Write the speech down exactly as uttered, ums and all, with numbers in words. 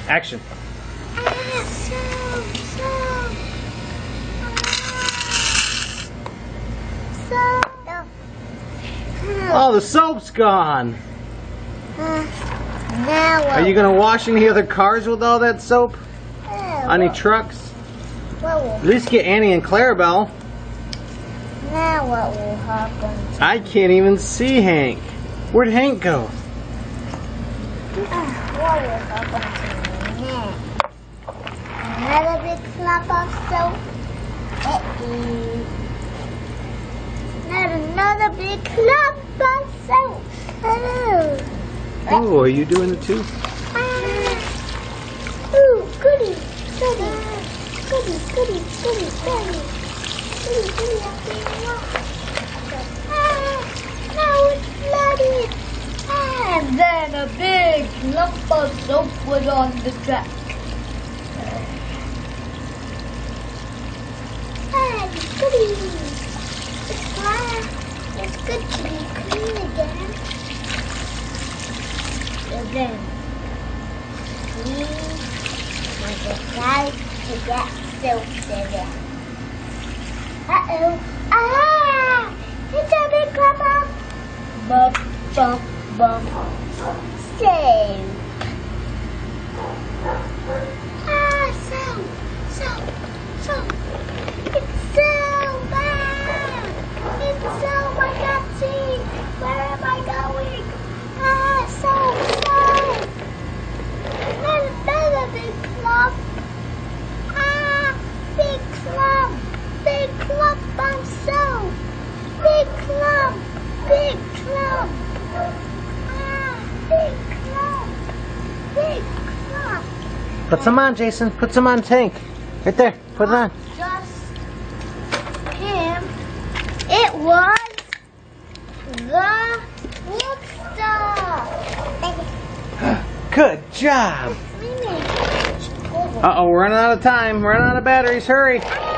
Action. Ah, soap, soap. Ah, soap. Oh, the soap's gone. Uh, now what? Are you gonna wash any other cars with all that soap? Uh, Any what, trucks? what will, At least get Annie and Clarabelle. now what will happen? I can't even see Hank. Where'd Hank go? Uh, what will happen to me now? Another big clump of soap. Uh-oh. Not another big clump of soap. Oh. Oh, are you doing it too? Ah. Ooh, goody, goody, goody, goody, goody, goody, goody, goody, ah, now it's flooded. And then a big lump of soap was on the track. Ah, goody. It's fine. It's good to be clean again. And then we will decide to get soap in it. Uh-oh. Ah! It's a big clump of bump, bump, bump. Soap. Ah, soap, soap, soap. It's soap. Ah! It's soap. I can't see. Where am I going? Ah, soap, soap. Another big clump. Ah, big clump. Big clump of soap. Big clump. Big clump. Ah, big clump. Big clump. Put some on, Jason. Put some on tank. Right there. Put it on. Just him. It was the lobster. Good job. Uh-oh, we're running out of time. We're running out of batteries. Hurry.